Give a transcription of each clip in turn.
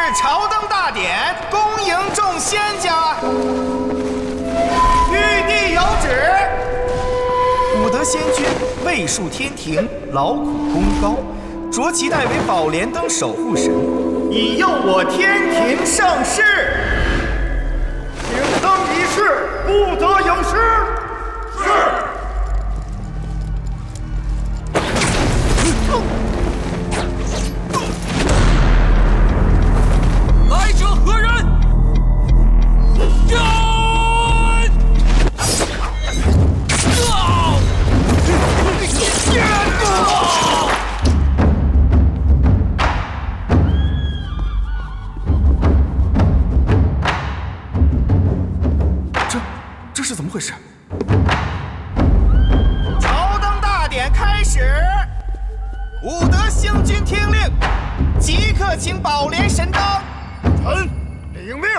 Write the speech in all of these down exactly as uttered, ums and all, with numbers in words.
朝登大典，恭迎众仙家。玉帝有旨，武德仙君位戍天庭，劳苦功高，着其代为宝莲灯守护神，以佑我天庭盛世。 请灯一事，不得有失。是。 来者何人？呀！ 这这是怎么回事？朝登大典开始，武德星君听令，即刻请宝莲神灯。 臣领命。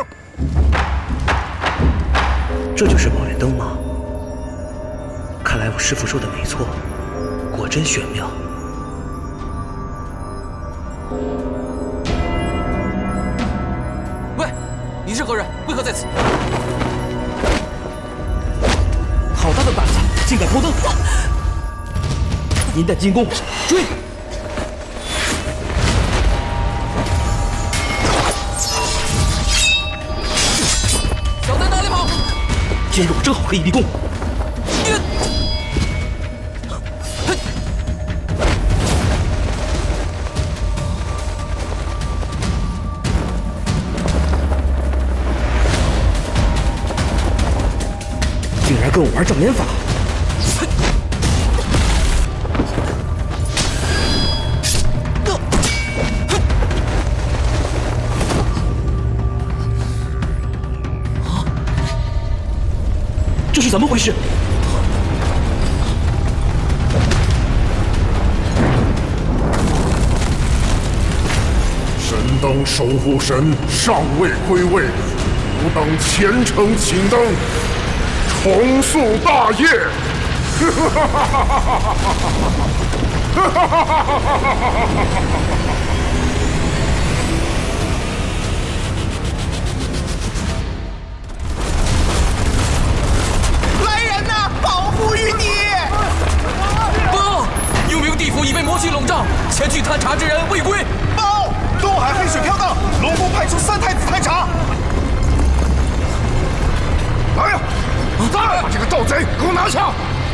这就是宝莲灯吗？看来我师父说的没错，果真玄妙。 喂，你是何人？为何在此？ 好大的胆子，竟敢偷灯！您的进攻，追！ 今日我正好可以立功。竟然跟我玩障眼法！这是怎么回事？ 神灯守护神尚未归位，吾等虔诚请灯，重塑大业。 幽冥地府已被魔气笼罩，前去探查之人未归。 报！东海黑水飘荡，龙宫派出三太子探查。 来呀！再把这个盗贼给我拿下！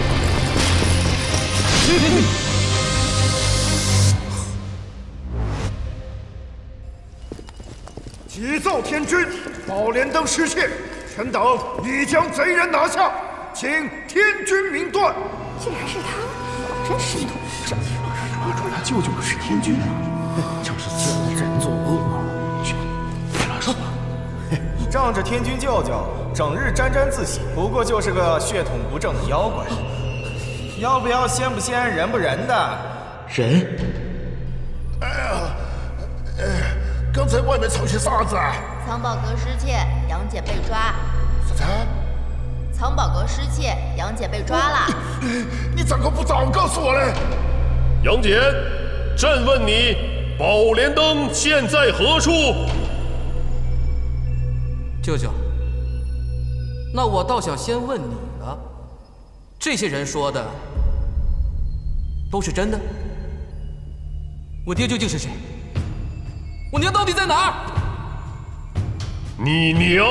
急奏天君，宝莲灯失窃，臣等已将贼人拿下，请天君明断。 竟然是他！ 真是的，这抓住他舅舅是天君啊！ 就是自然自然作恶嘛。去，别乱说。 仗着天君舅舅，整日沾沾自喜，不过就是个血统不正的妖怪。要不要仙不仙，人不人的？ 人？ 哎呀，哎，刚才外面吵些啥子啊？ 藏宝阁失窃，杨戬被抓。 啥子？ 藏宝阁失窃，杨戬被抓了。 你咋个不早告诉我嘞？ 杨戬，朕问你，宝莲灯现在何处？ 舅舅，那我倒想先问你了，这些人说的都是真的？我爹究竟是谁？我娘到底在哪儿？ 你娘？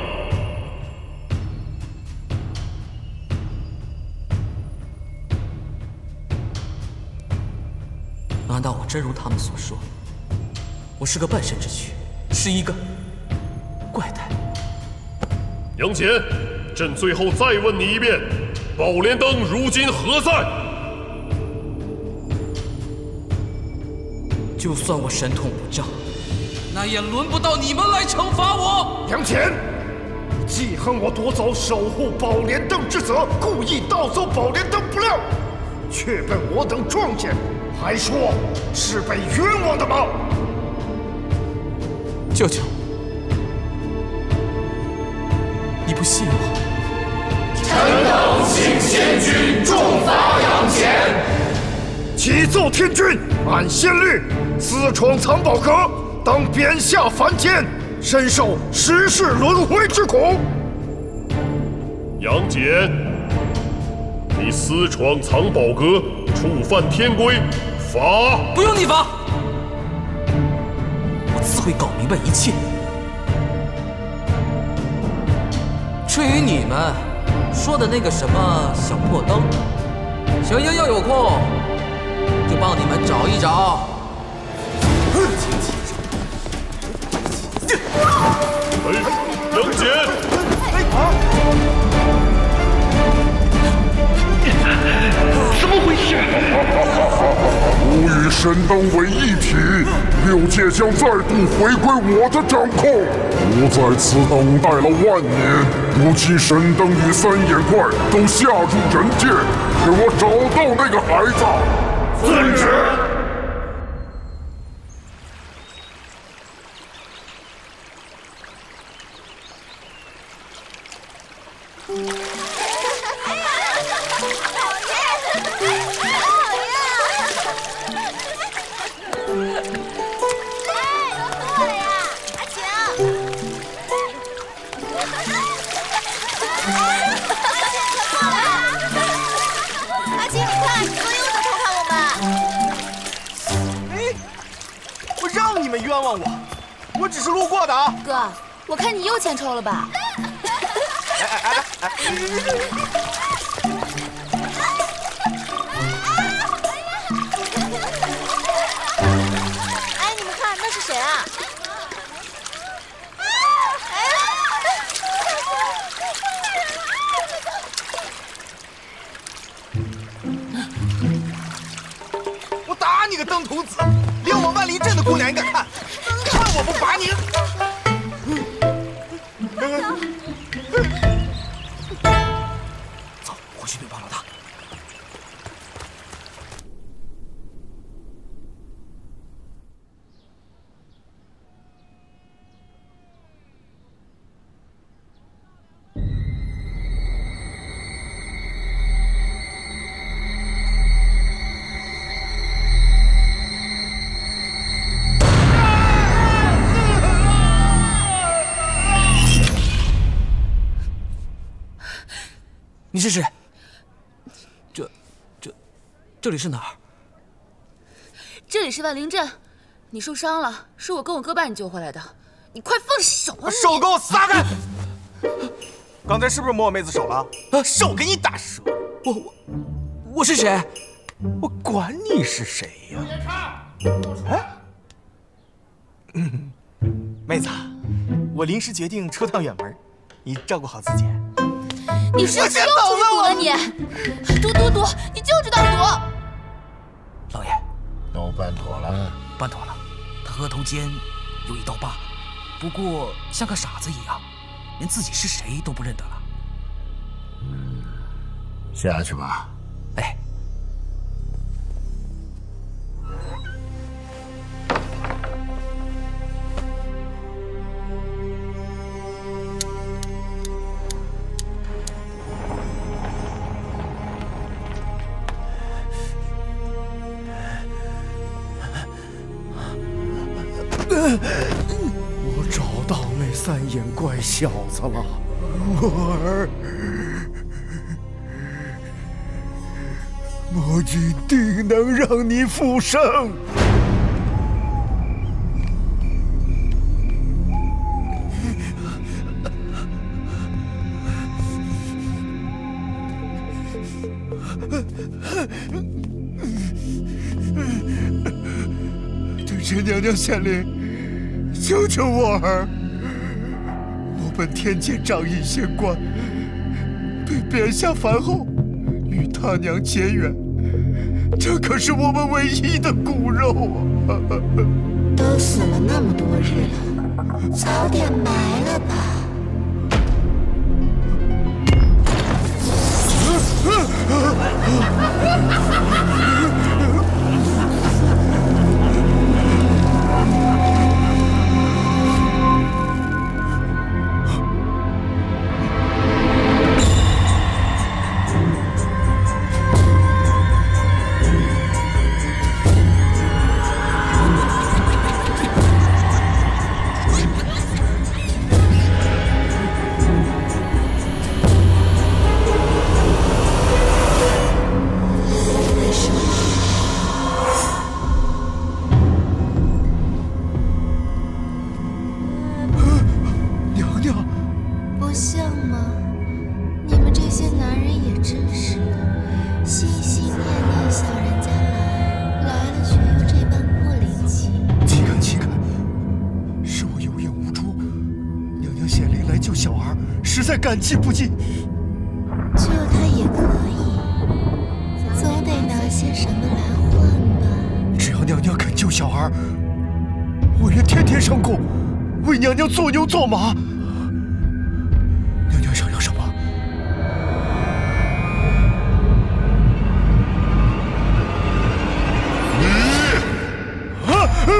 难道我真如他们所说，我是个半神之躯，是一个怪胎？ 杨戬，朕最后再问你一遍，宝莲灯如今何在？ 就算我神通不正，那也轮不到你们来惩罚我。 杨戬，记恨我夺走守护宝莲灯之责，故意盗走宝莲灯不料，却被我等撞见。 还说是被冤枉的吗？ 舅舅，你不信我？ 臣等请仙君重罚杨戬。 启奏天君，按先例，私闯藏宝阁， 当贬下凡间，深受十世轮回之苦。 杨戬，你私闯藏宝阁，触犯天规，罚！ 不用你罚，我自会搞明白一切。至于你们说的那个什么小破灯，小爷要有空就帮你们找一找。 哎，杨戬！ 怎么回事？我与神灯为一体，六界将再度回归我的掌控。我在此等待了万年，如今神灯与三眼怪都下入人界，给我找到那个孩子！ 遵旨。 冤枉我，我只是路过的啊！ 哥，我看你又欠抽了吧？ 哎哎哎哎！ 哎，你们看那是谁啊？ 我打你个登徒子！连我万灵镇的姑娘也敢看，看我不把你！走，回去禀报老大。你是谁？这、这、这里是哪儿？ 这里是万灵镇，你受伤了，是我跟我哥把你救回来的。你快放手啊！ 手给我撒开！刚才是不是摸我妹子手了？啊，手给你打折！我我我是谁？我管你是谁呀！哎，嗯，妹子，我临时决定出趟远门，你照顾好自己。 你是不是又出去赌了你？赌赌赌！你就知道赌！ 老爷， 都办妥了， 办妥了。他额头间有一道疤，不过像个傻子一样，连自己是谁都不认得了。 嗯，下去吧。 哎。 我找到那三眼怪小子了，我儿，我一定能让你复生。对神娘娘显灵。救救我儿！我本天界掌印仙官，被贬下凡后，与他娘结缘，这可是我们唯一的骨肉啊！ 都死了那么多日了，早点埋了吧。 在感激不尽。 救他也可以，总得拿些什么来换吧。 只要娘娘肯救小儿，我愿天天上供，为娘娘做牛做马。娘娘想要什么？ 你啊！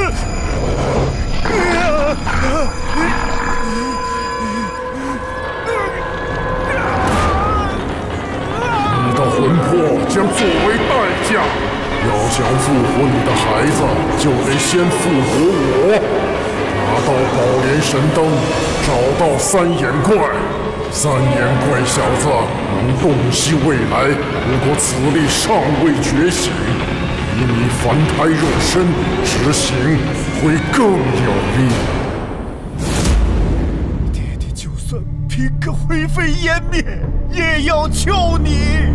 你的魂魄将作为代价。要想复活你的孩子，就得先复活我。拿到宝莲神灯，找到三眼怪。三眼怪小子能洞悉未来，如果此力尚未觉醒，以你凡胎肉身执行会更有力。 爹爹就算拼个灰飞烟灭，也要救你。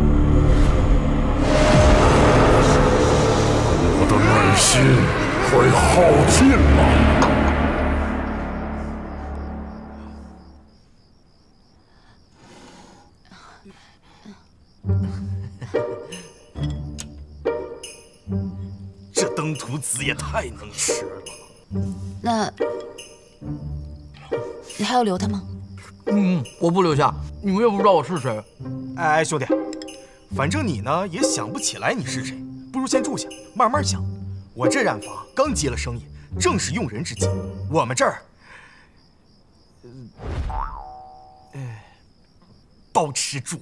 我的耐心快耗尽了。 这登徒子也太能吃了。 那你还要留他吗？ 嗯，我不留下，你们也不知道我是谁。 哎，兄弟，反正你呢也想不起来你是谁，不如先住下，慢慢想。我这染坊刚接了生意，正是用人之际。我们这儿，呃，包吃住。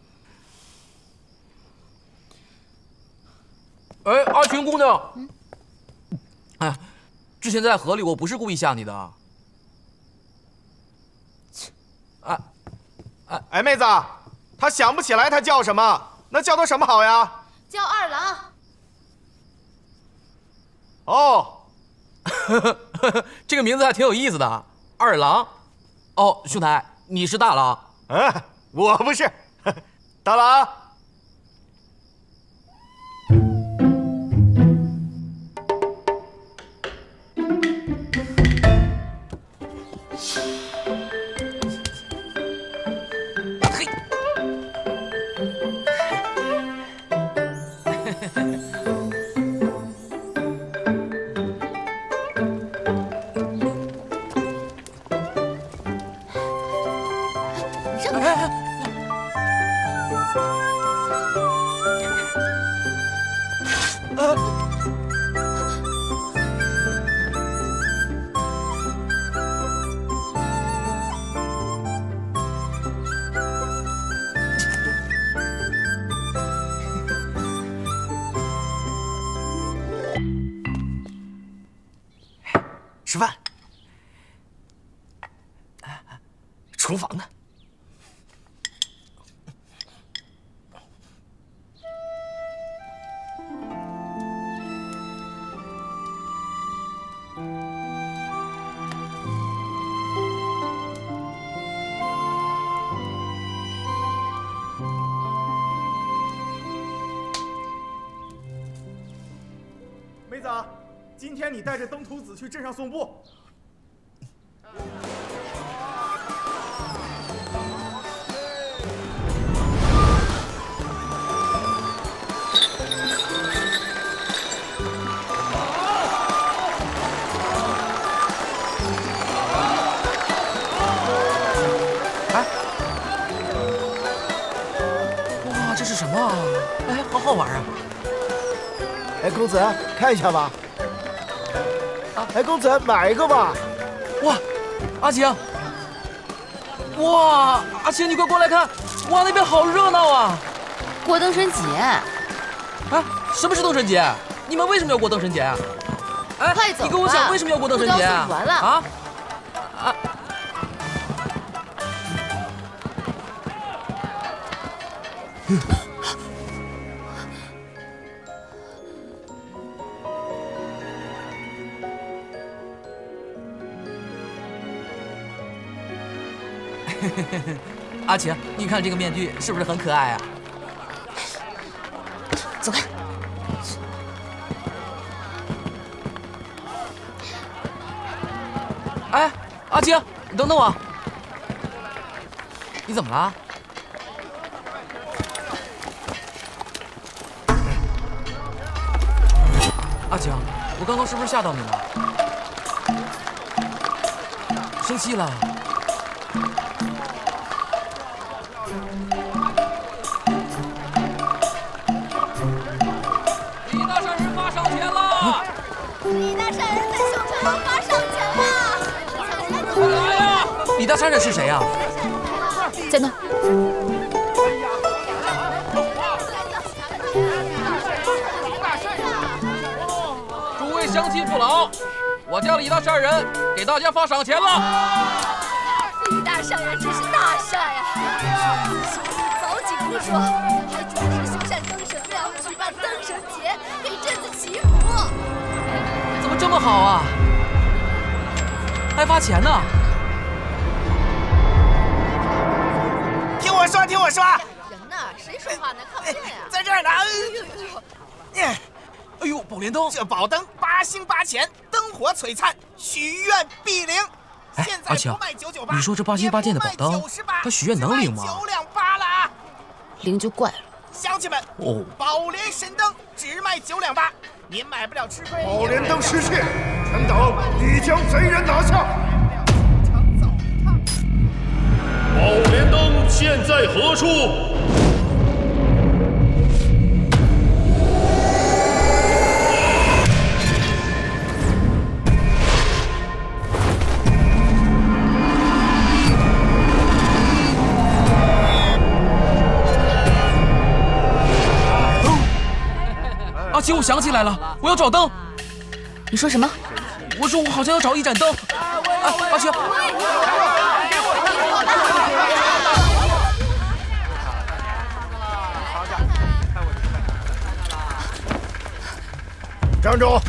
哎，阿群姑娘，嗯，哎，之前在河里我不是故意吓你的。 哎，哎哎，妹子，他想不起来他叫什么，那叫他什么好呀？ 叫二郎。 哦， 这个名字还挺有意思的，二郎。哦，兄台，你是大郎？ 嗯，我不是，大郎。吃饭。厨房呢？妹子，今天你带着登徒子去镇上送布。 哇，这是什么啊？哎，好好玩啊！ 哎，公子，看一下吧。哎，公子，买一个吧。 哇，阿晴，哇，阿晴，你快过来看，哇，那边好热闹啊！ 过灯神节。 啊，什么是灯神节？你们为什么要过灯神节啊？哎， 快走吧！ 你跟我讲为什么要过灯神节啊？ 完了啊啊！阿晴，你看这个面具是不是很可爱啊？ 走开！ 哎，阿晴，等等我。 你怎么了？阿晴，我刚刚是不是吓到你了？生气了？ 李大善人发赏钱了！ 李大善人在秀场上发赏钱了！ 快来呀！ 李大善人是谁呀？ 在那。 乡亲父老，我家李大善人给大家发赏钱了。 李大善人真是大善呀！修路早景不说，还主持修缮灯神庙，举办灯神节，给镇子祈福。 怎么这么好啊？还发钱呢？ 听我说，听我说。 人呢？谁说话呢？看不见呀。 在这儿呢。哎呦。 哎呦，宝莲灯！ 这宝灯八星八钱，灯火璀璨，许愿必灵。 哎，阿晴，你说这八星八件的宝灯，它许愿能灵吗？ 九两八了啊！ 灵就怪了。 乡亲们，哦，宝莲神灯只卖九两八，您买不了吃亏。 宝莲灯失窃，臣等已将贼人拿下。 宝莲灯现在何处？ 阿晴，我想起来了，我要找灯。 你说什么？ 我说我好像要找一盏灯。啊，阿晴， 站住！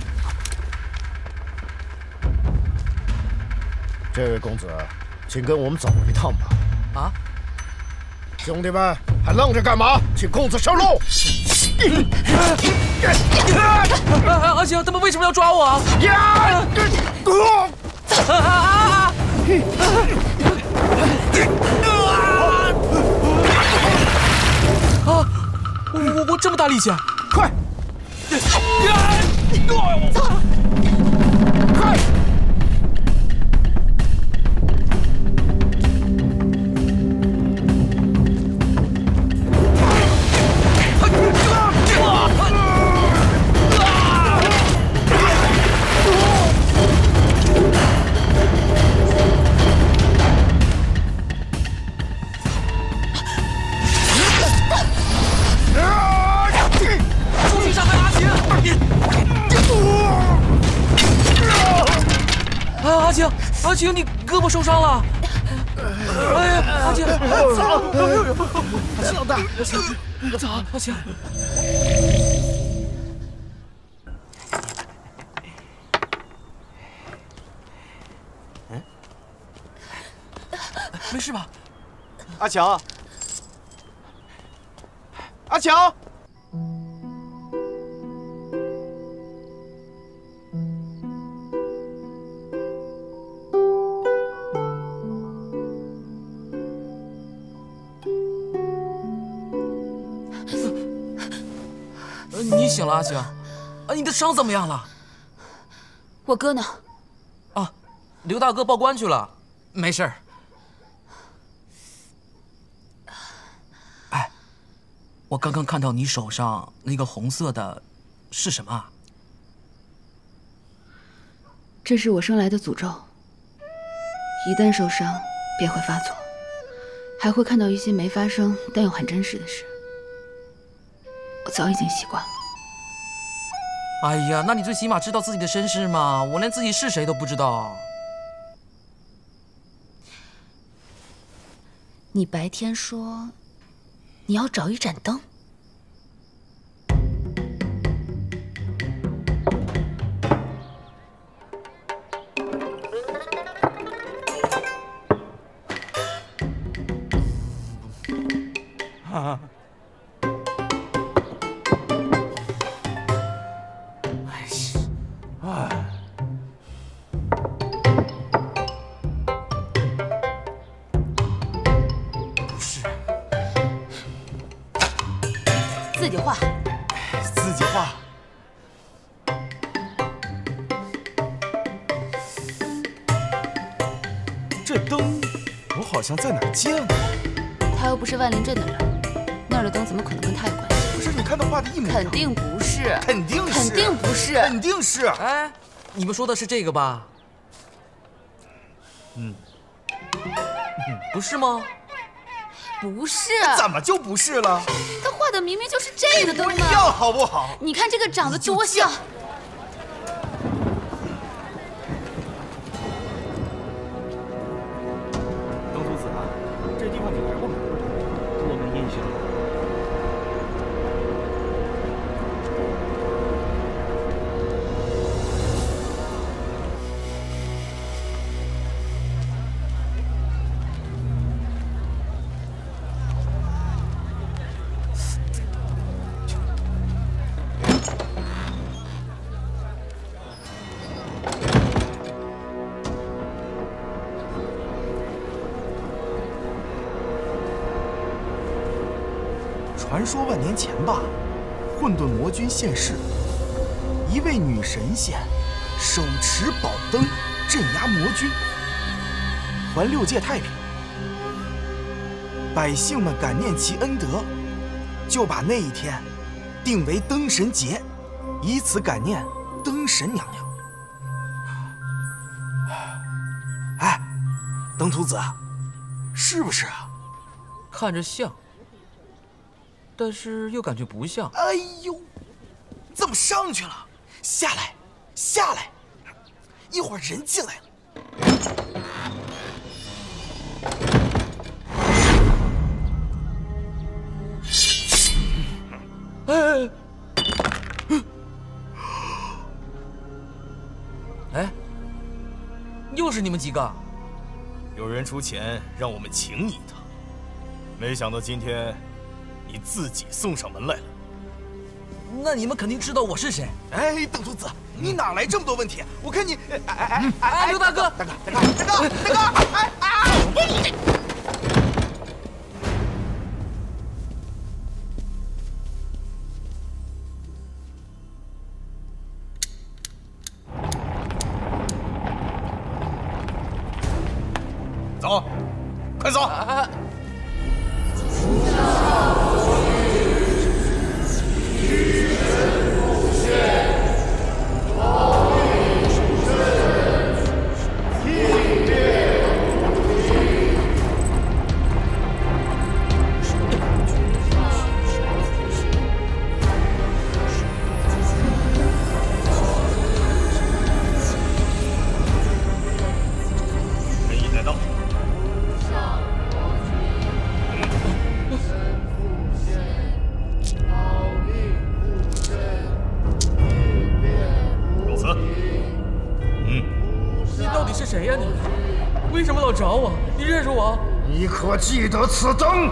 这位公子，请跟我们走一趟吧。 啊！ 兄弟们，还愣着干嘛？请公子上路！ 阿晴，他们为什么要抓我啊？ 呀！ 啊！我我我这么大力气， 快！ 走！ 快！ 阿晴，阿晴，你胳膊受伤了！哎呀，阿晴，走！阿晴，老大，走，阿晴。嗯，没事吧？ 阿晴，阿晴。 你醒了，阿晴。啊，你的伤怎么样了？ 我哥呢？ 啊，刘大哥报官去了，没事儿。哎，我刚刚看到你手上那个红色的，是什么啊？ 这是我生来的诅咒，一旦受伤便会发作，还会看到一些没发生但又很真实的事。我早已经习惯了。 哎呀，那你最起码知道自己的身世嘛？我连自己是谁都不知道。 你白天说你要找一盏灯， 啊。 自己画。 自己画。这灯，我好像在哪儿见过。 他又不是万灵镇的人，那儿的灯怎么可能跟他有关系？ 不是，你看他画的一模一样。 肯定不是。 肯定是。 肯定不是。 肯定是。 哎，你们说的是这个吧？ 嗯。 不是吗？ 不是。 怎么就不是了？ 他画的明明就是这个灯呢。 一样好不好？ 你看这个长得多像。 东土子啊，这地方你来过吗？ 我没印象。 传说万年前吧，混沌魔君现世，一位女神仙手持宝灯镇压魔君，还六界太平。百姓们感念其恩德，就把那一天定为灯神节，以此感念灯神娘娘。哎，灯徒子，是不是啊？ 看着像。但是又感觉不像。 哎呦，怎么上去了？下来，下来！一会儿人进来了。 哎，哎，又是你们几个？ 有人出钱让我们请你的，没想到今天。你自己送上门来了， 那你们肯定知道我是谁。 哎，邓徒子，你哪来这么多问题？我看你，哎哎哎哎，刘大哥， 大哥，大哥，大哥，大哥，哎哎！走，快走！ 哎你可记得此灯？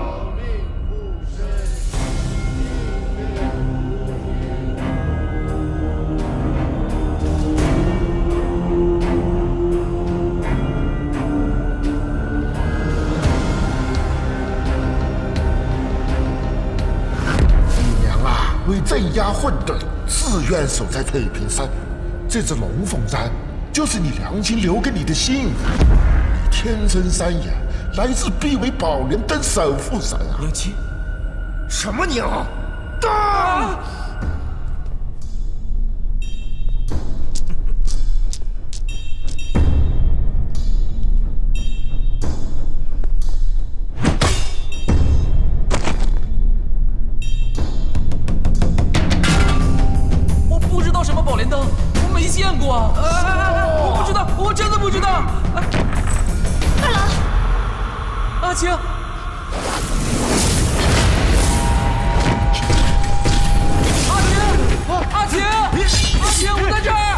你娘啊，为镇压混沌，自愿守在翠屏山。这只龙凤簪就是你娘亲留给你的信。你天生三眼。来自必为宝莲灯守护神啊！ 娘亲， 什么娘？灯！啊、 我不知道什么宝莲灯，我没见过啊！啊我不知道，我真的不知道。啊、 二郎。 阿青，阿青，阿青，阿青，我在这儿！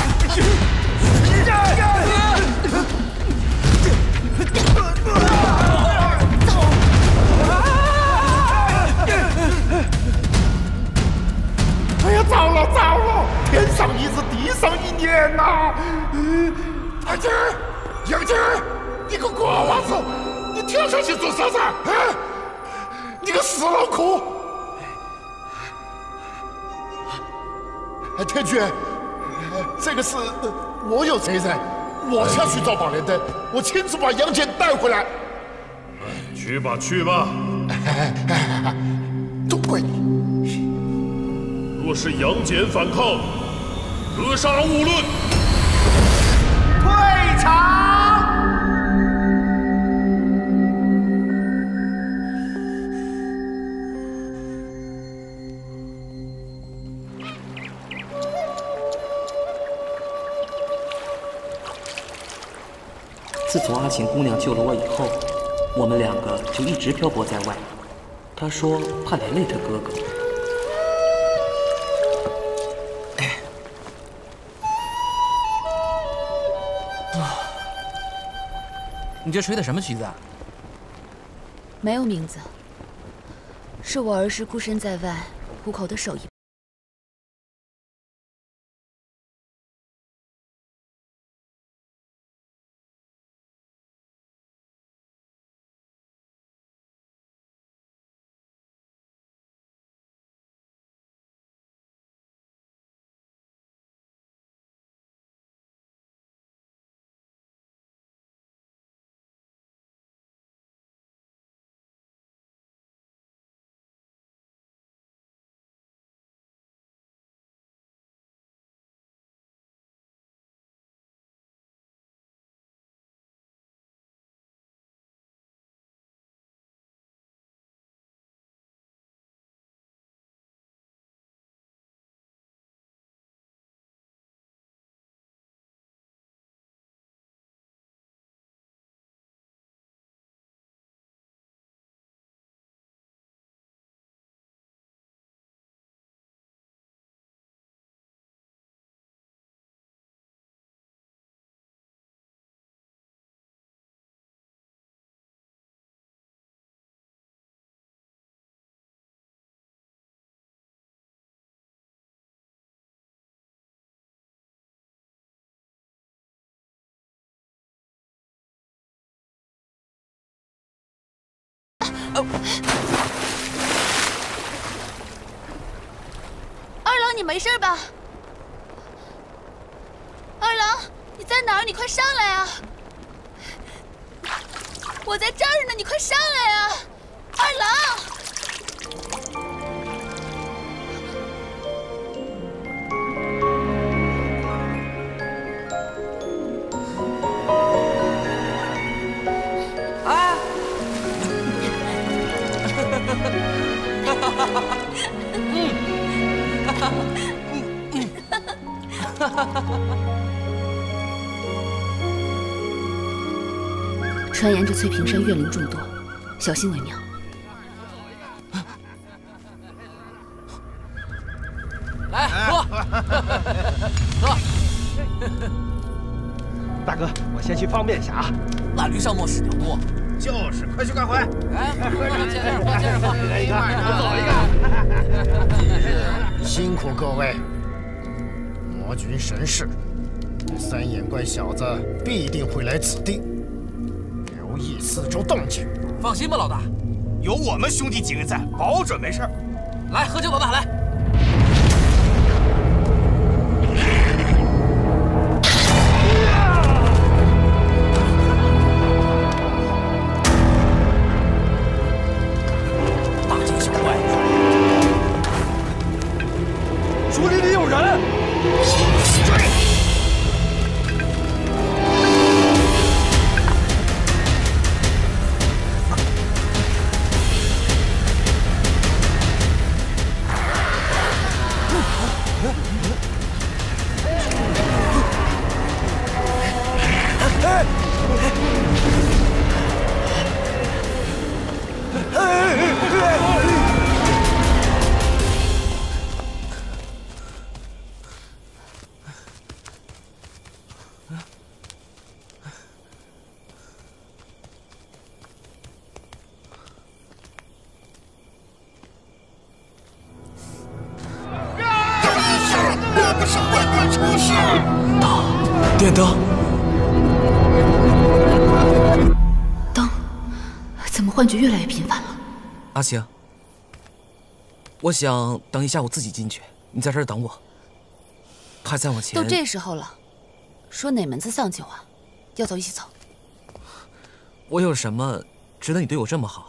哎呀，糟了糟了！天上一日，地上一年呐！阿青，杨青，你个瓜娃子！你跳下去做啥子？啊！你个死老虎！ 天君，这个事我有责任，我下去找宝莲灯，我亲自把杨戬带回来。 去吧，去吧。 都怪你！ 若是杨戬反抗，格杀勿论。 退场。 自从阿琴姑娘救了我以后，我们两个就一直漂泊在外。她说怕连累她哥哥。 啊！你这吹的什么曲子啊？ 没有名字，是我儿时孤身在外，虎口的手艺。 二郎，你没事吧？二郎，你在哪儿？你快上来啊！我在这儿呢，你快上来啊！二郎。 传言这翠屏山怨灵众多，小心为妙。 来，喝，喝。 大哥，我先去方便一下啊。 那驴上磨屎尿多。 就是，快去快回。 来，喝上，接着喝，接着喝， 来一个， 我走一个。辛苦各位，魔君神事，三眼怪小子必定会来此地。 留意四周动静。 放心吧，老大， 有我们兄弟几个在，保准没事。 来，喝酒，老大，来。大惊小怪， 树林里有人。 电灯， 灯，怎么幻觉越来越频繁了？ 阿晴，我想等一下我自己进去，你在这儿等我。 他在我前。 都这时候了，说哪门子丧气话？要走一起走。 我有什么值得你对我这么好？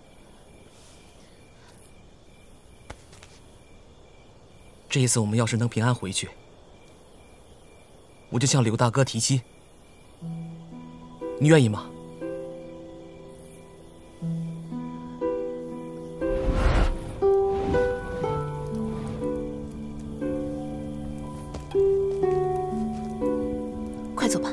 这一次我们要是能平安回去，我就向柳大哥提亲，你愿意吗？ 快走吧。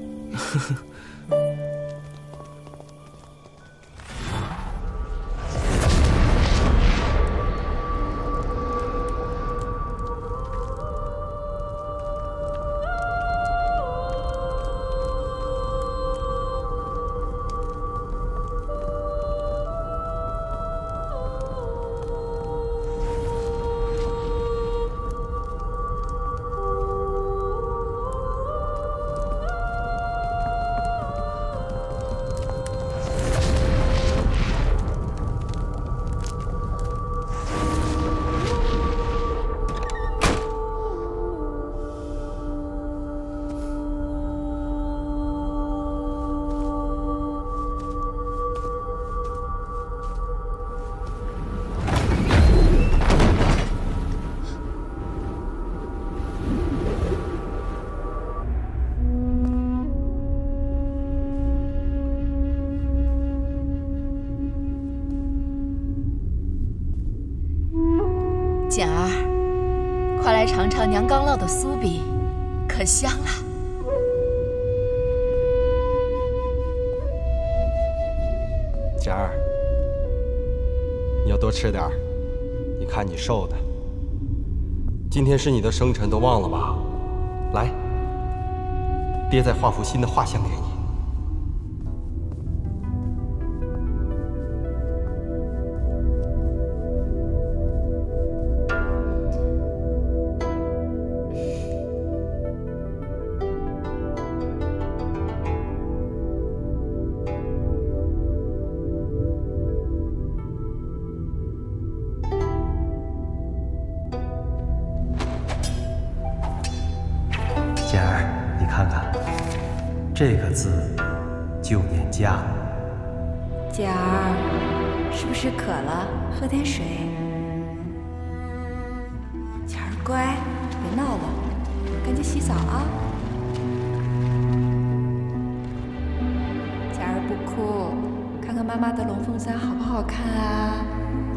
简儿，快来尝尝娘刚烙的酥饼，可香了。 简儿，你要多吃点儿，你看你瘦的。今天是你的生辰，都忘了吧？来，爹再画幅新的画像给你。 简儿，你看看，这个字就念家。 简儿，是不是渴了？喝点水。简儿乖，别闹了，赶紧洗澡啊。简儿不哭，看看妈妈的龙凤衫好不好看啊？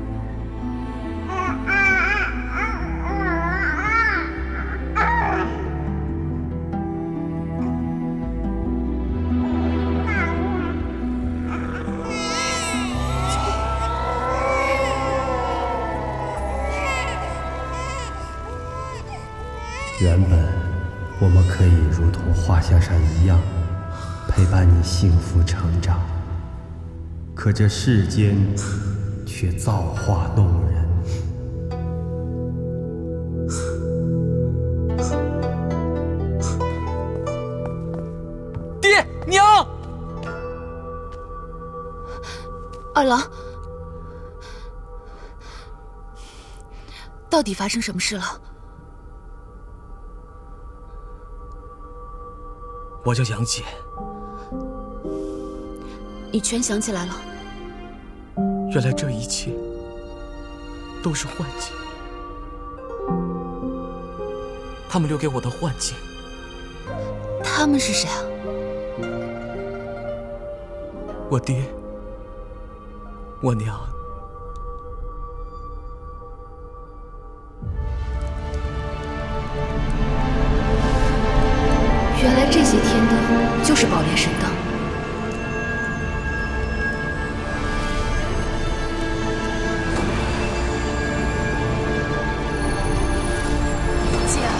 原本我们可以如同画像上一样，陪伴你幸福成长。可这世间却造化弄人。 爹娘， 二郎，到底发生什么事了？ 我叫杨戬， 你全想起来了。 原来这一切都是幻境，他们留给我的幻境。 他们是谁啊？ 我爹，我娘。 原来这些天灯就是宝莲神灯。 姐儿，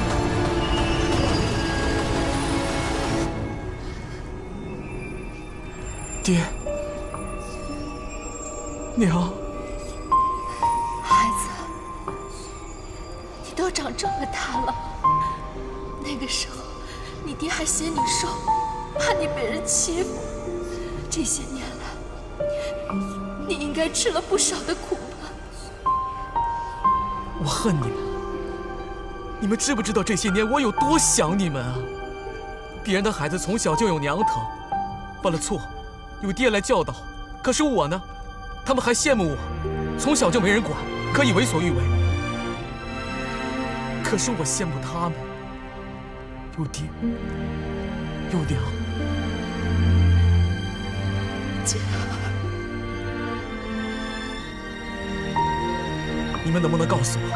爹，娘， 孩子，你都长这么大了，那个时候。 你爹还嫌你瘦，怕你被人欺负。这些年来，你应该吃了不少的苦吧？ 我恨你们， 你们知不知道这些年我有多想你们啊？别人的孩子从小就有娘疼，犯了错有爹来教导，可是我呢，他们还羡慕我，从小就没人管，可以为所欲为。可是我羡慕他们，有爹有娘。 姐， 你们能不能告诉我，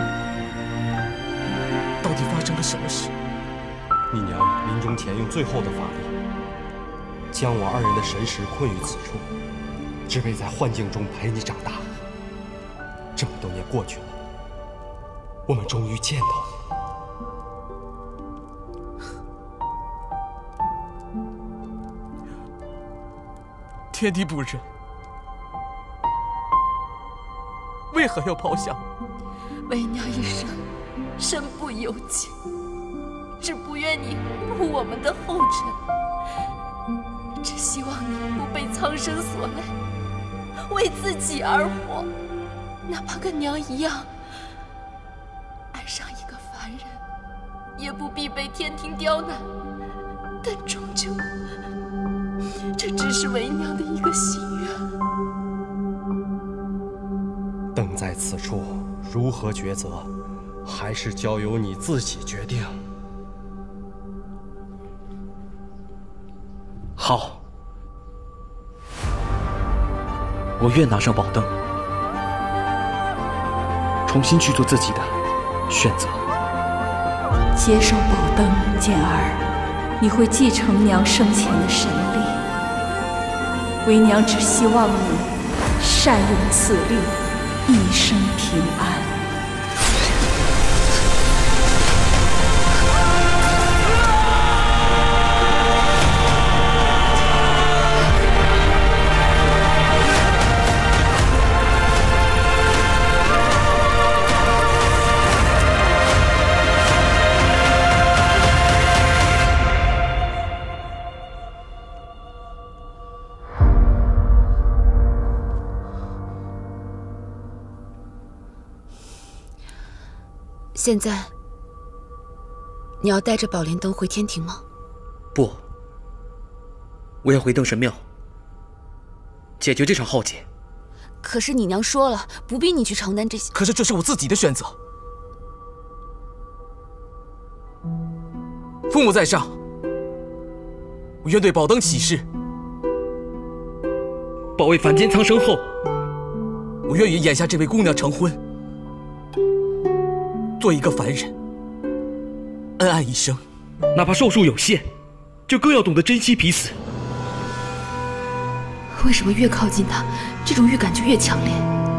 到底发生了什么事？ 你娘临终前用最后的法力，将我二人的神识困于此处，只为在幻境中陪你长大。这么多年过去了，我们终于见到你。 天地不仁，为何要抛下？ 为娘一生身不由己，只不愿你步我们的后尘，只希望你不被苍生所累，为自己而活，哪怕跟娘一样爱上一个凡人，也不必被天庭刁难。但终究，这只是为娘的一个心愿。 等在此处，如何抉择，还是交由你自己决定。 好，我愿拿上宝灯，重新去做自己的选择。 接受宝灯，简儿，你会继承娘生前的神力。为娘只希望你善用此力，一生平安。 现在，你要带着宝莲灯回天庭吗？ 不，我要回登神庙，解决这场浩劫。 可是你娘说了，不逼你去承担这些。 可是这是我自己的选择。父母在上，我愿对宝灯起誓， 保卫凡间苍生后， 我愿与眼下这位姑娘成婚。做一个凡人，恩爱一生， 哪怕寿数有限，就更要懂得珍惜彼此。 为什么越靠近他，这种预感就越强烈？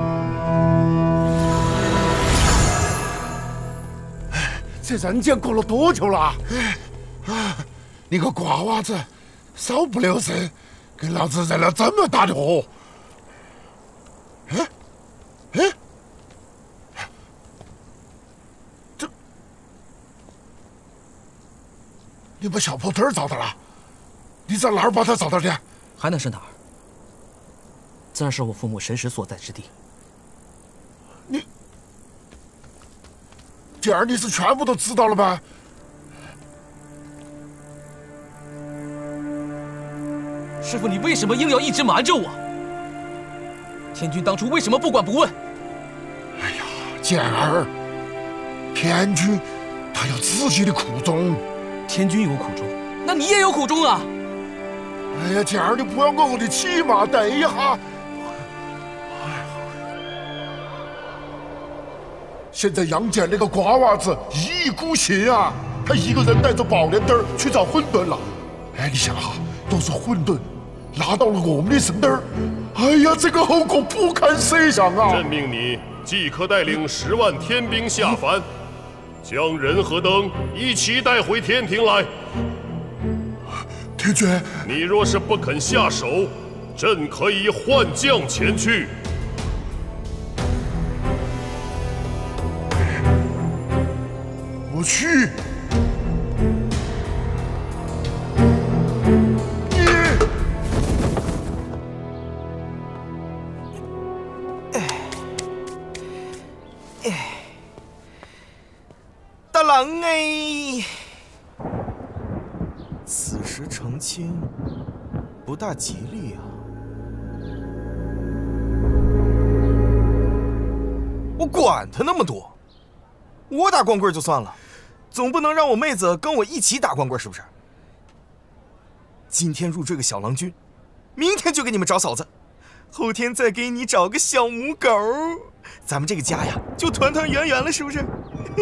这人间过了多久了？啊，你个瓜娃子，稍不留神，给老子惹了这么大的祸！哎，哎。你把小破墩儿找到了？你在哪儿把他找到的？ 还能是哪儿？自然是我父母神识所在之地。 你，简儿，你是全部都知道了吧？ 师父，你为什么硬要一直瞒着我？天君当初为什么不管不问？ 哎呀，简儿，天君他有自己的苦衷。 天君有苦衷，那你也有苦衷啊！ 哎呀，简儿，你不要怄的气嘛，等一下。现在杨戬那个瓜娃子一意孤行啊，他一个人带着宝莲灯去找混沌了。哎，你想哈，都是混沌拿到了我们的神灯，哎呀，这个后果不堪设想啊！ 朕命你即刻带领十万天兵下凡。将人和灯一起带回天庭来。 天君， 你若是不肯下手，朕可以换将前去。 我去。 郎哎！此时成亲不大吉利啊。我管他那么多，我打光棍就算了，总不能让我妹子跟我一起打光棍，是不是？今天入赘个小郎君，明天就给你们找嫂子，后天再给你找个小母狗，咱们这个家呀就团团圆圆了，是不是？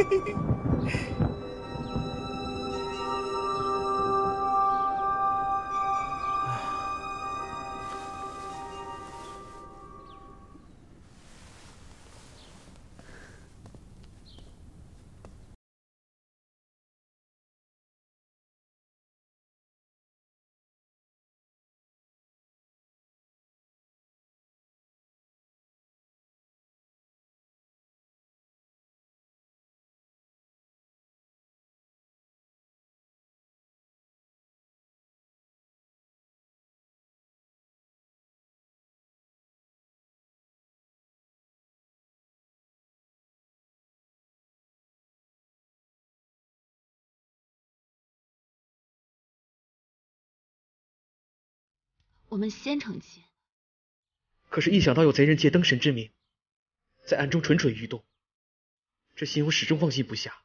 我们先成亲。 可是，一想到有贼人借灯神之名，在暗中蠢蠢欲动，这心我始终放心不下。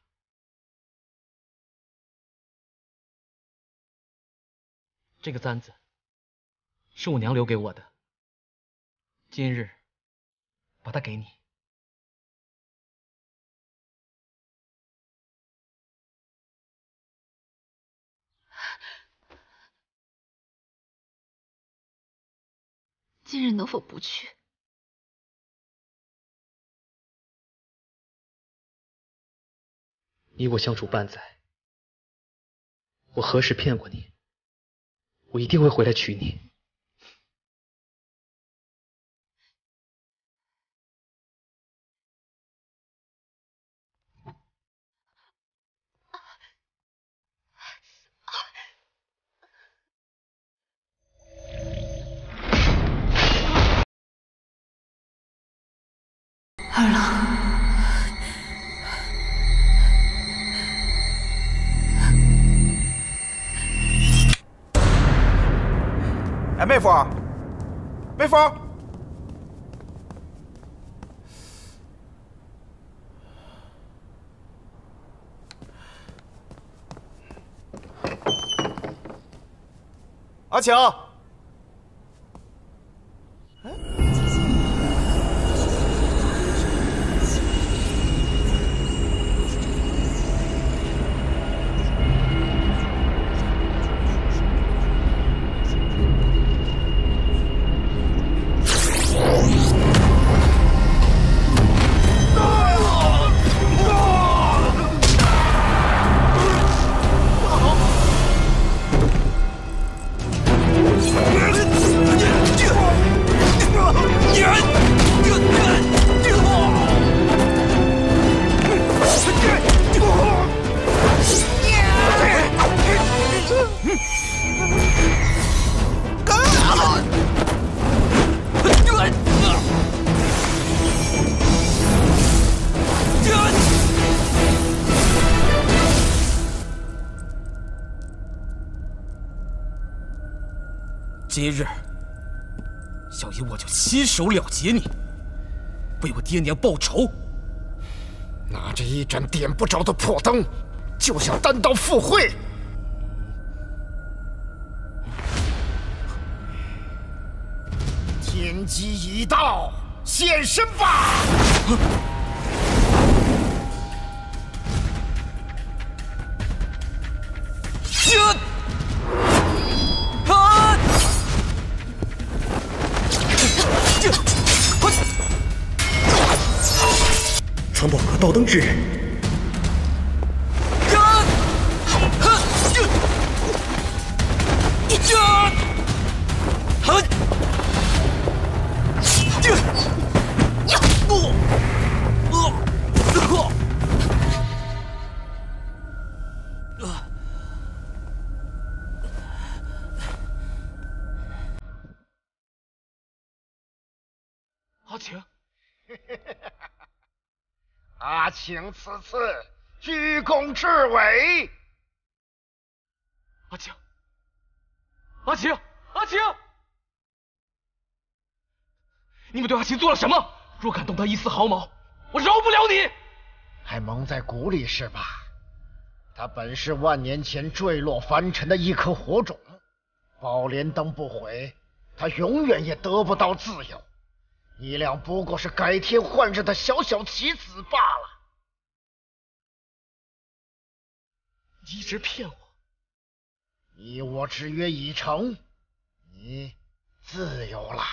这个簪子是我娘留给我的，今日把它给你。 今日能否不去？ 你我相处半载，我何时骗过你？我一定会回来娶你。 二郎， 哎，妹夫，妹夫，阿强。 今日，小爷我就亲手了结你，为我爹娘报仇。 拿着一盏点不着的破灯，就想单刀赴会？天机已到，现身吧！ 这。啊！ 藏宝阁盗灯之人。 阿晴， 阿晴此次鞠躬至尾。 阿青，阿青，阿青，你们对阿青做了什么？若敢动他一丝毫毛，我饶不了你！ 还蒙在鼓里是吧？他本是万年前坠落凡尘的一颗火种，宝莲灯不毁，他永远也得不到自由。你俩不过是改天换日的小小棋子罢了。 你一直骗我。 你我之约已成，你自由了。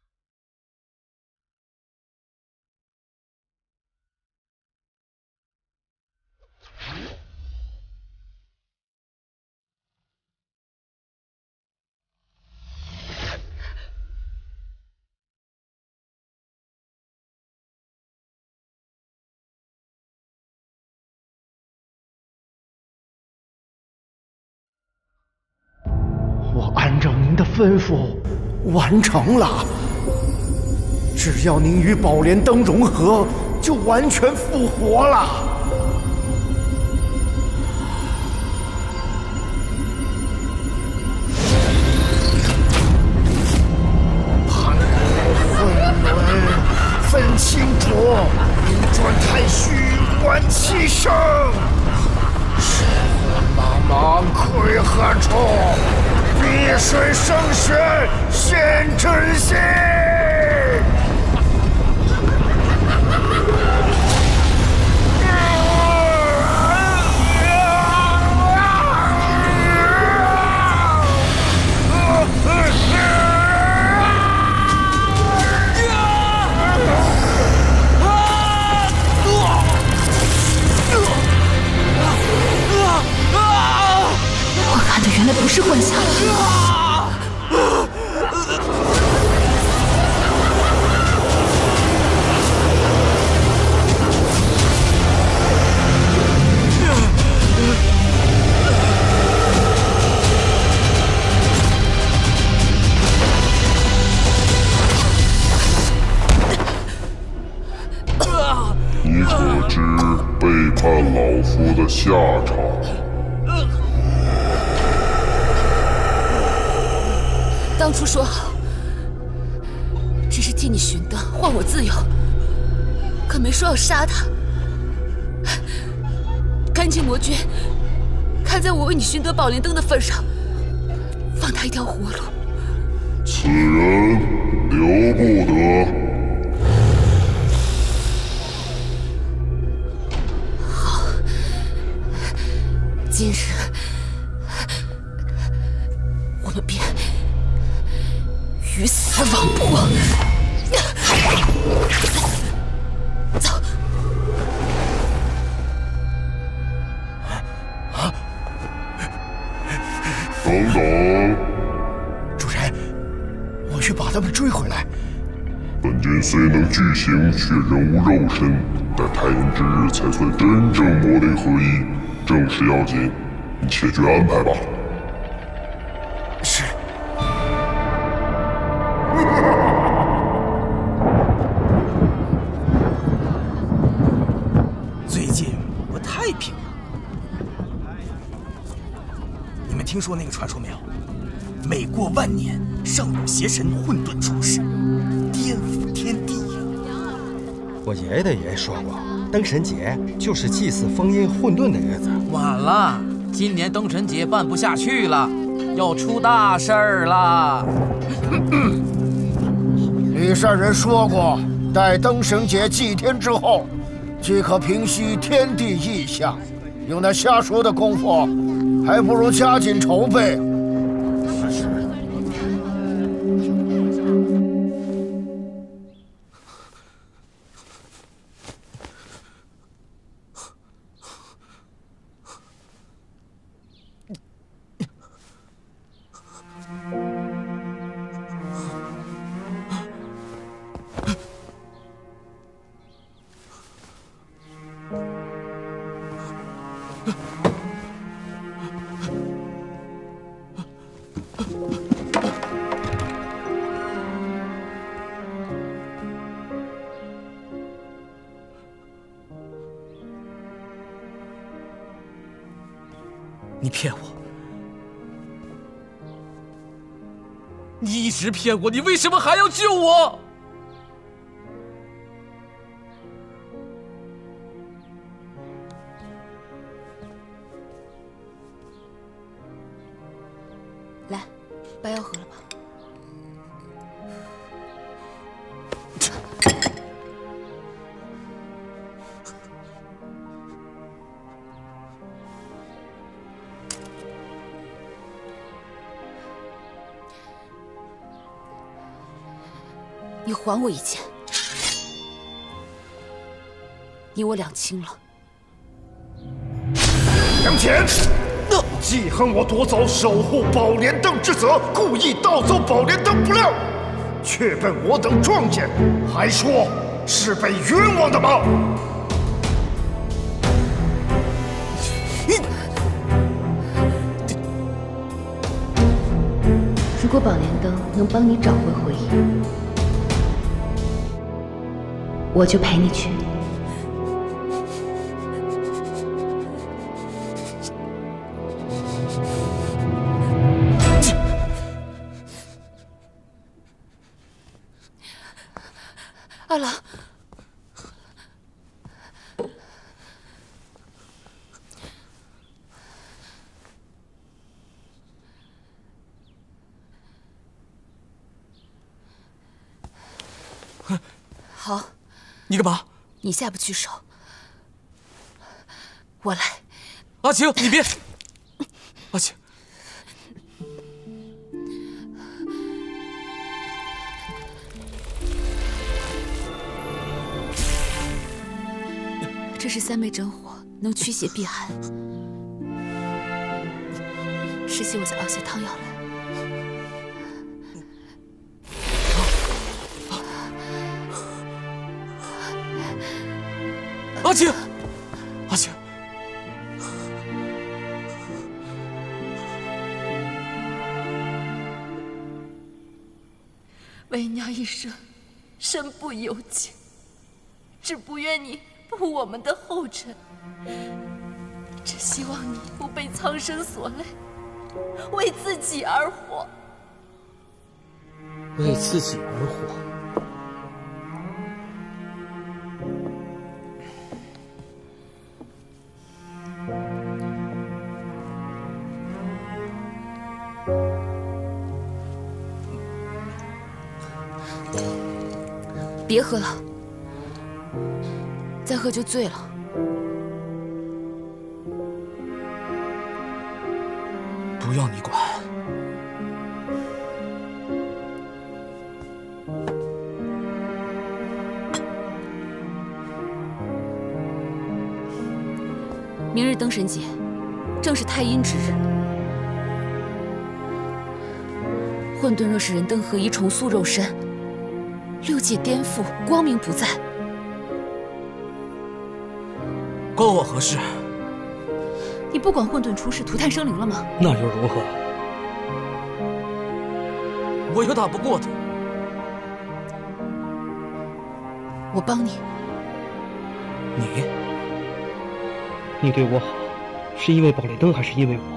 按照您的吩咐，完成了。只要您与宝莲灯融合，就完全复活了。盘古混沌分清浊，运转太虚观其声。神魂茫茫窥何处？碧水生玄现真心。 我看的原来不是幻想。 你可知背叛老夫的下场？ 当初说好，只是替你寻灯，换我自由，可没说要杀他。干净魔君，看在我为你寻得宝莲灯的份上，放他一条活路。 此人留不得。 好，今日我们便鱼死网破。走。 等等， 主人，我去把他们追回来。 本君虽能具形，却仍无肉身，待太阴之日才算真正魔灵合一。正事要紧，你且去安排吧。 是。 最近不太平了。你们听说那个传说没有？每过万年，上有邪神混沌出世，颠覆天地呀！ 我爷爷的爷爷说过，灯神节就是祭祀封印混沌的日子。 晚了，今年灯神节办不下去了，要出大事儿了。 李善人说过，待灯神节祭天之后，即可平息天地异象。有那瞎说的功夫，还不如加紧筹备。是。 你骗我！你一直骗我，你为什么还要救我？ 来，把药喝了吧。 你还我一剑，你我两清了。 杨戬，记恨我夺走守护宝莲灯之责，故意盗走宝莲灯不料，却被我等撞见，还说是被冤枉的吗？ 如果宝莲灯能帮你找回回忆， 我就陪你去。二郎，好。 你干嘛？ 你下不去手，我来。 阿晴，你别！阿晴， 这是三昧真火，能驱邪避寒。实习我再熬些汤药来。 阿晴，阿晴， 为娘一生身不由己，只不愿你步我们的后尘，只希望你不被苍生所累，为自己而活， 为自己而活。 别喝了，再喝就醉了。 不要你管。 明日灯神节，正是太阴之日。混沌若是人灯合一，重塑肉身。 六界颠覆，光明不在， 关我何事？ 你不管混沌出世，涂炭生灵了吗？ 那又如何？我又打不过他。 我帮你。 你？ 你对我好，是因为宝莲灯，还是因为我？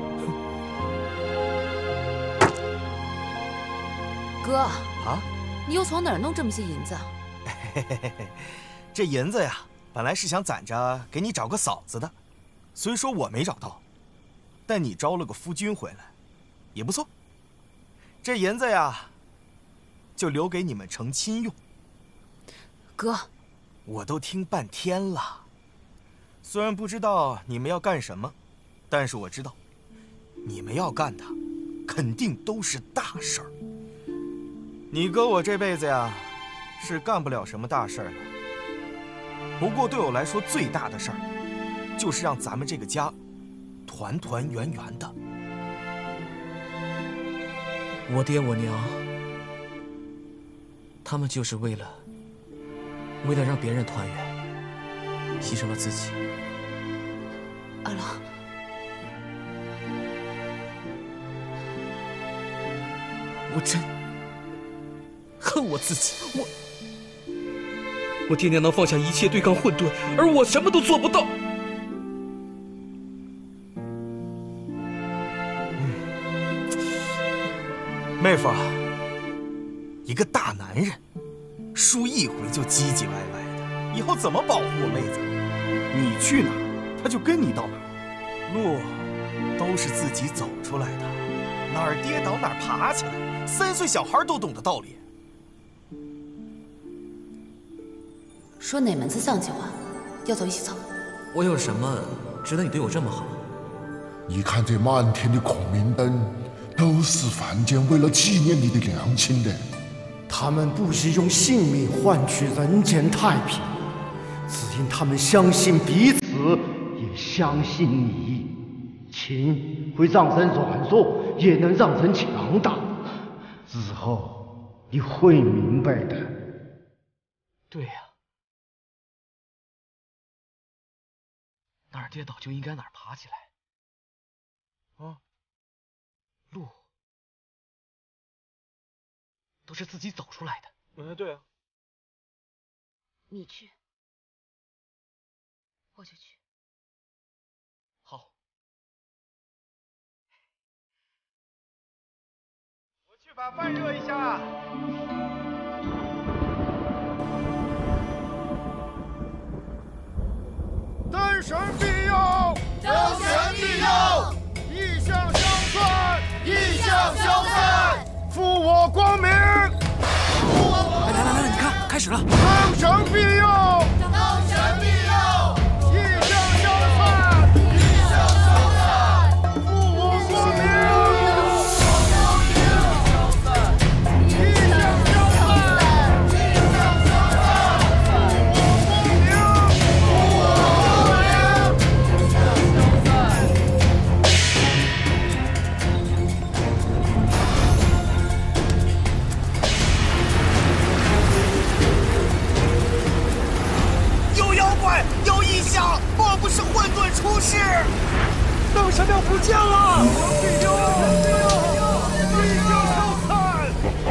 哥啊！ 你又从哪儿弄这么些银子啊？ 嘿嘿嘿嘿，这银子呀，本来是想攒着给你找个嫂子的，虽说我没找到，但你招了个夫君回来，也不错。这银子呀，就留给你们成亲用。 哥， 我都听半天了，虽然不知道你们要干什么，但是我知道，你们要干的，肯定都是大事儿。 你哥我这辈子呀，是干不了什么大事儿了。不过对我来说，最大的事儿，就是让咱们这个家团团圆圆的。 我爹我娘，他们就是为了，为了让别人团圆，牺牲了自己。 二郎， 我真。 恨我自己，我我爹娘能放下一切对抗混沌，而我什么都做不到。 妹夫，一个大男人，输一回就唧唧歪歪的，以后怎么保护我妹子？你去哪儿，他就跟你到哪儿，路都是自己走出来的，哪儿跌倒哪儿爬起来，三岁小孩都懂的道理。 说哪门子丧气话？要走一起走。 我有什么值得你对我这么好？ 你看这满天的孔明灯，都是凡间为了纪念你的娘亲的。 他们不惜用性命换取人间太平，只因他们相信彼此，也相信你。情会让人软弱，也能让人强大。日后你会明白的。 对呀、啊。哪儿跌倒就应该哪儿爬起来。啊，路都是自己走出来的。嗯，对啊。 你去，我就去。 好。 我去把饭热一下。 灯神庇佑， 灯神庇佑， 异象消散， 异象消散， 复我光明。 复我光明。 来来来来，你看，开始了。 灯神庇佑， 灯神庇佑， 异象消散， 异象消散， 复我光明。 莫不是混沌出世？ 灯神庙不见了！ 庇佑，庇佑，异象消散！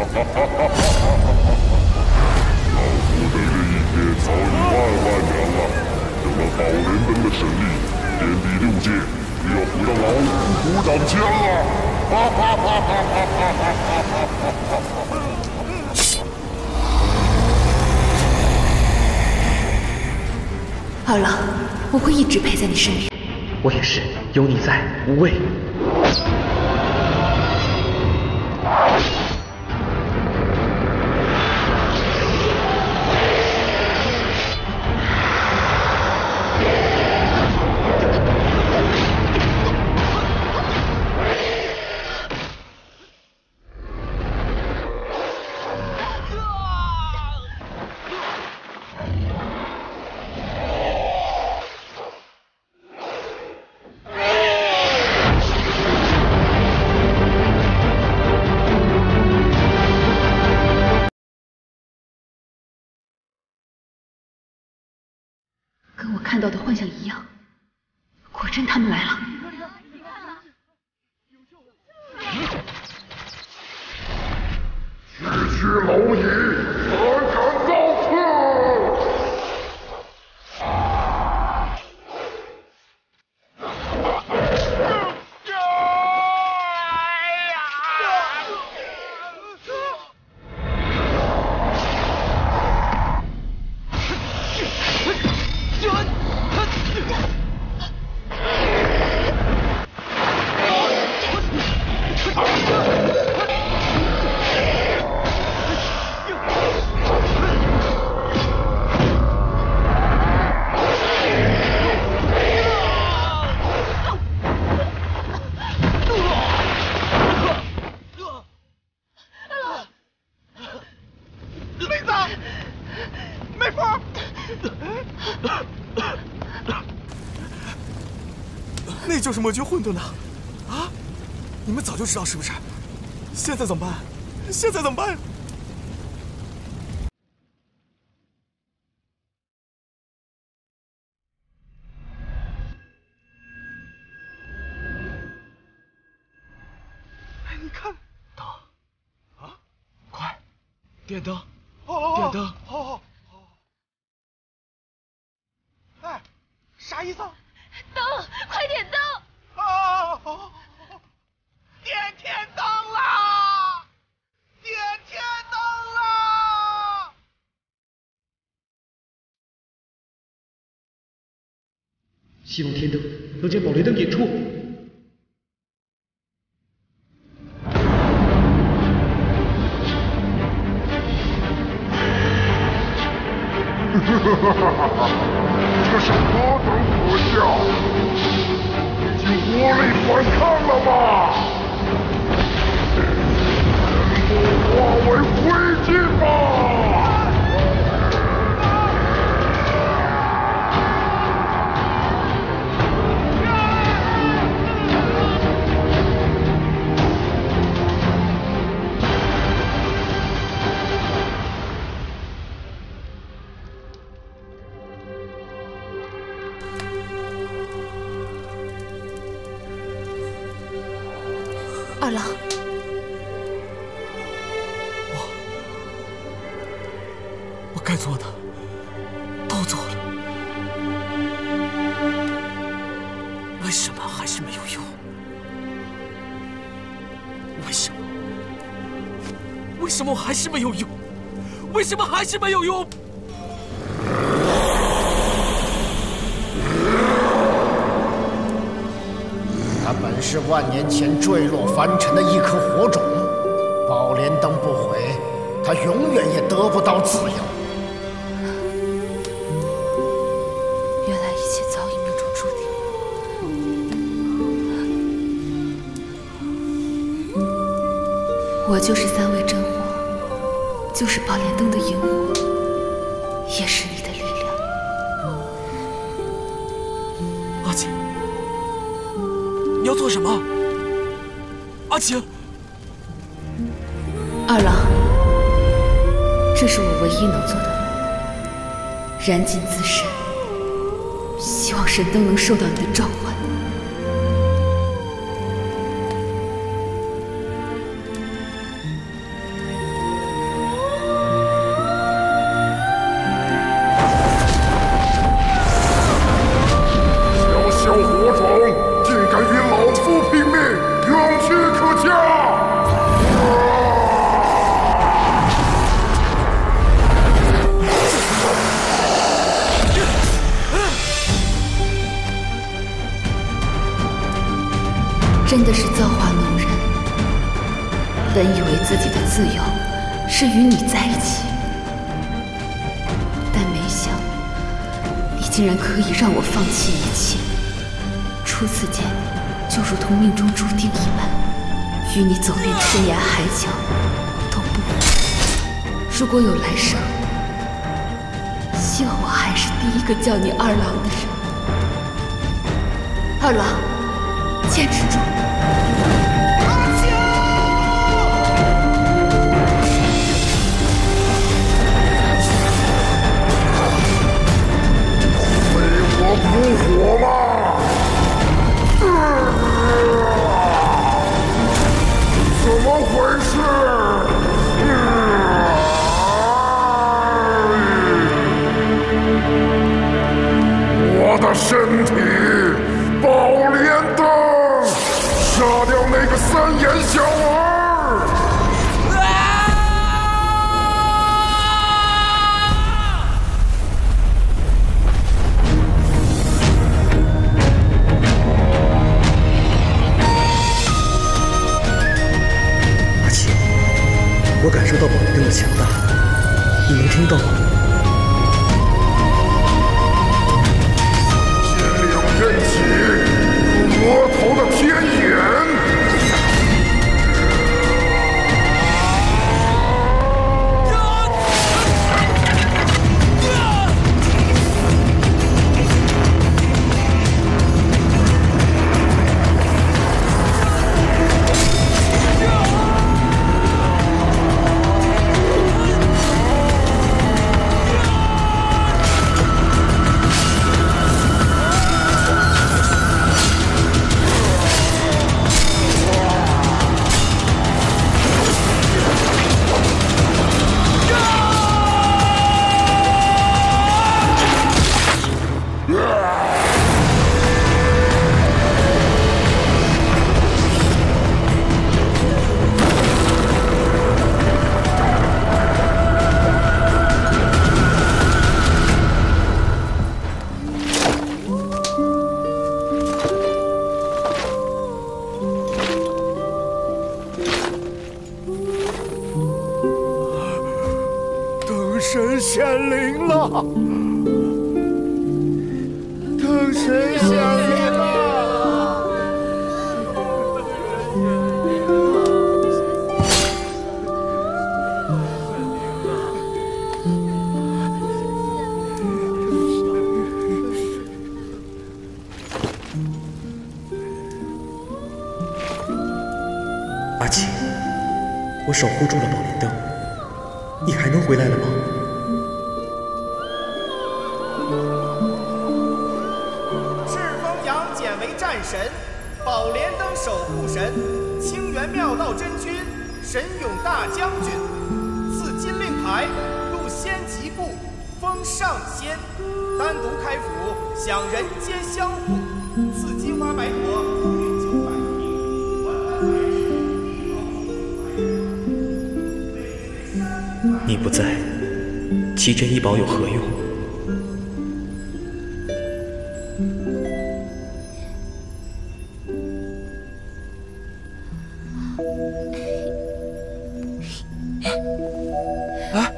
老夫的这一天早已万万年了，有了宝莲灯的神力，天地六界又要回到老夫鼓掌间了！哈哈哈哈哈哈！ 好了，我会一直陪在你身边。 我也是，有你在，无畏。 跟我看到的幻象一样，果真他们来了。 区区蝼蚁，胆敢造次！ 那就是魔君混沌呐！啊，你们早就知道是不是？现在怎么办？现在怎么办？ 哎，你看，灯啊，快，点灯， 哦， 点灯， 好好好。哎，啥意思？ 灯，快点灯！ 啊！点天灯啦！ 希望天灯能将宝莲灯引出。 这是何等可笑！已经无力反抗了吗？全部化为灰烬吧！ 二郎， 我我该做的都做了，为什么还是没有用？为什么？为什么我还是没有用？为什么还是没有用？ 它本是万年前坠落凡尘的一颗火种，宝莲灯不毁，它永远也得不到自由。 原来一切早已命中注定。我就是三味真火，就是宝莲灯的萤火，也是你的力量。 阿晴，你要做什么？阿晴， 二郎，这是我唯一能做的，燃尽自身，希望神灯能受到你的召唤。 小小火种，竟敢与老夫拼命，勇气可嘉！ 真的是造化弄人。本以为自己的自由是与你在一起，但没想你竟然可以让我放弃一切。初次见你，就如同命中注定一般，与你走遍天涯海角都不枉。如果有来生，希望我还是第一个叫你二郎的人。二郎，坚持住！ 我扑火吗？怎么回事？我的身体，宝莲灯，杀掉那个三眼小儿！ 我感受到宝莲灯的强大，你能听到吗？ 天两刃起，如魔头的天眼。 等谁想你了？ 阿奇，我守护住了宝莲灯，你还能回来了吗？ 赤峰阳戬为战神，宝莲灯守护神，清源妙道真君，神勇大将军，赐金令牌，入仙级部，封上仙，单独开府，享人间香护，赐金花白果，运九百瓶，还丹百世。 你不在，奇珍异宝有何用？ 啊！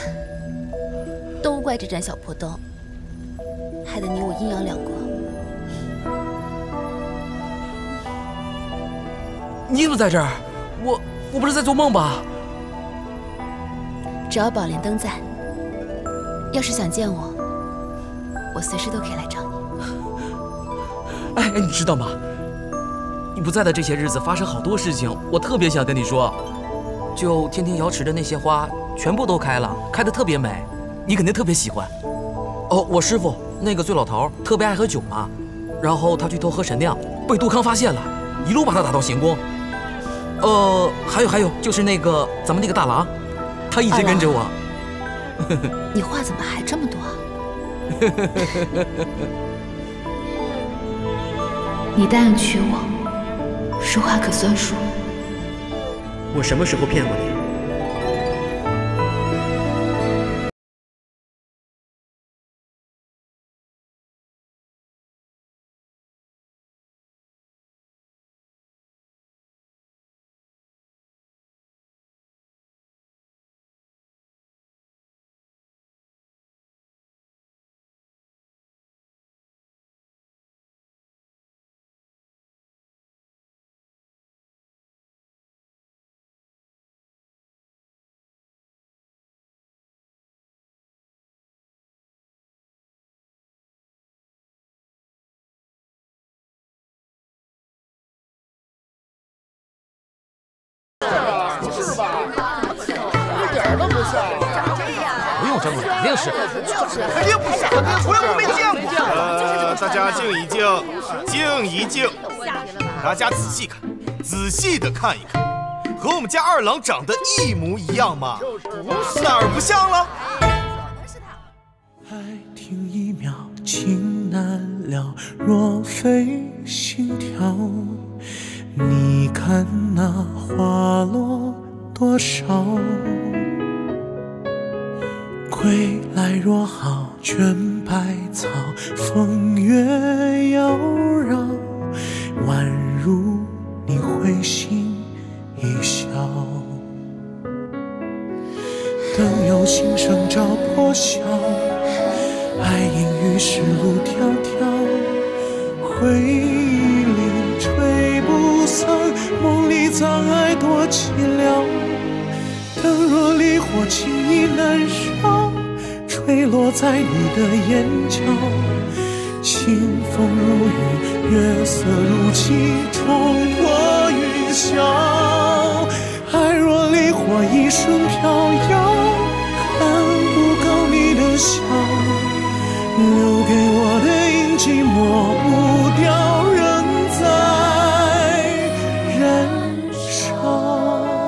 都怪这盏小破灯，害得你我阴阳两隔。 你怎么在这儿？我我不是在做梦吧？ 只要宝莲灯在，要是想见我，我随时都可以来找你。 哎哎，你知道吗？你不在的这些日子发生好多事情，我特别想跟你说。就天庭瑶池的那些花，全部都开了，开得特别美，你肯定特别喜欢。哦，我师傅那个醉老头特别爱喝酒嘛，然后他去偷喝神酿，被杜康发现了，一路把他打到行宫。呃，还有还有，就是那个咱们那个大郎。他一直跟着我。 你话怎么还这么多啊？ 你答应娶我，实话可算数。 我什么时候骗过你？ 是吧？一点都不像。 不用争了，肯定是。 就是，肯定不是，从来我没见过。呃，大家静一静，静一静，大家仔细看，仔细的看一看，和我们家二郎长得一模一样吗？哪儿不像了？ 还听一秒，情难了，若非心跳。你看那花落多少？归来若好卷百草，风月妖娆，宛如你会心一笑。等有心声照破晓，爱隐于是路迢迢，回忆里吹不散，梦里藏爱多寂寥。灯若离火，情意难烧，坠落在你的眼角。清风如雨，月色如棋，冲破云霄。爱若离火，一瞬飘摇，看不够你的笑，留给我的印记抹不掉，仍在燃烧。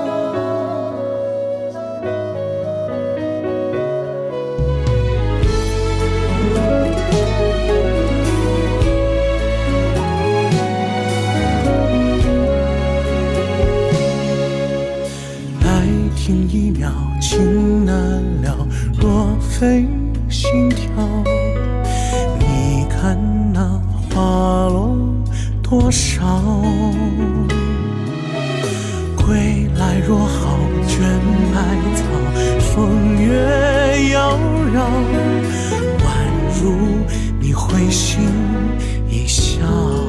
来听一秒，情难了，若非心跳。你看那花落多少？归来若好卷百草，风月妖娆。 你会心一笑。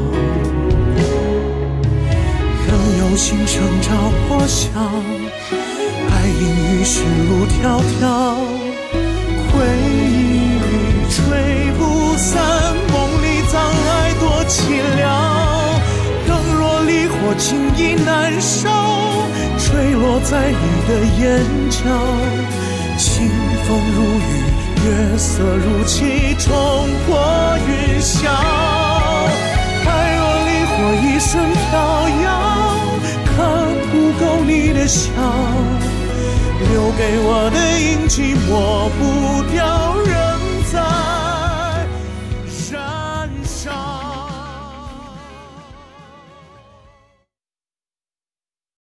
仍有心声照破晓，爱隐于是路迢迢，回忆里吹不散，梦里藏爱多凄凉。灯若离火，情意难烧，坠落在你的眼角。清风如雨，月色如棋，冲破云霄。爱若离火，一瞬飘摇，看不够你的笑，留给我的印记抹不掉，仍在燃烧。